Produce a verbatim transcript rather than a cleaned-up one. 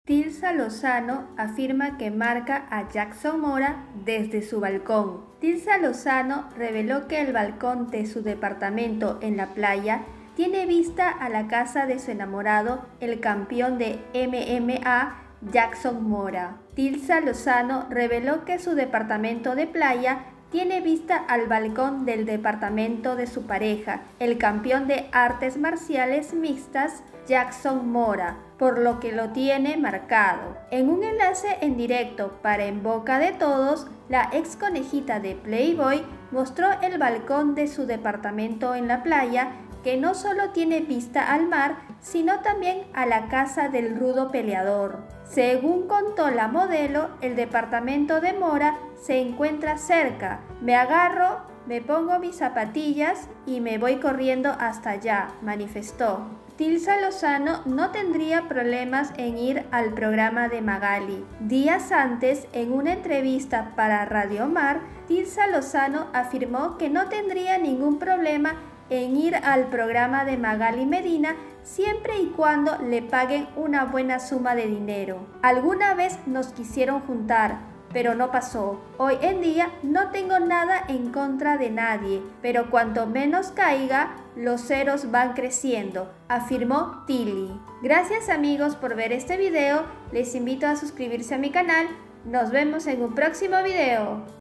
Tilsa Lozano afirma que marca a Jackson Mora desde su balcón. Tilsa Lozano reveló que el balcón de su departamento en la playa tiene vista a la casa de su enamorado, el campeón de M M A, Jackson Mora. Tilsa Lozano reveló que su departamento de playa tiene vista al balcón del departamento de su pareja, el campeón de artes marciales mixtas, Jackson Mora, por lo que lo tiene marcado. En un enlace en directo para En Boca de Todos, la ex conejita de Playboy mostró el balcón de su departamento en la playa, que no solo tiene vista al mar, sino también a la casa del rudo peleador. Según contó la modelo, el departamento de Mora se encuentra cerca. Me agarro, me pongo mis zapatillas y me voy corriendo hasta allá, manifestó. Tilsa Lozano no tendría problemas en ir al programa de Magali. Días antes, en una entrevista para Radio Mar, Tilsa Lozano afirmó que no tendría ningún problema en ir al programa de Magali Medina siempre y cuando le paguen una buena suma de dinero. Alguna vez nos quisieron juntar, pero no pasó. Hoy en día no tengo nada en contra de nadie, pero cuanto menos caiga, los ceros van creciendo, afirmó Tilly. Gracias amigos por ver este video, les invito a suscribirse a mi canal. Nos vemos en un próximo video.